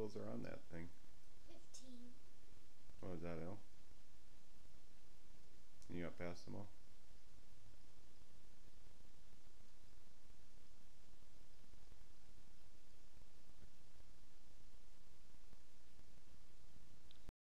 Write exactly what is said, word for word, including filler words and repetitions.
levels are on that thing? Fifteen. Oh, is that L? You got past them all?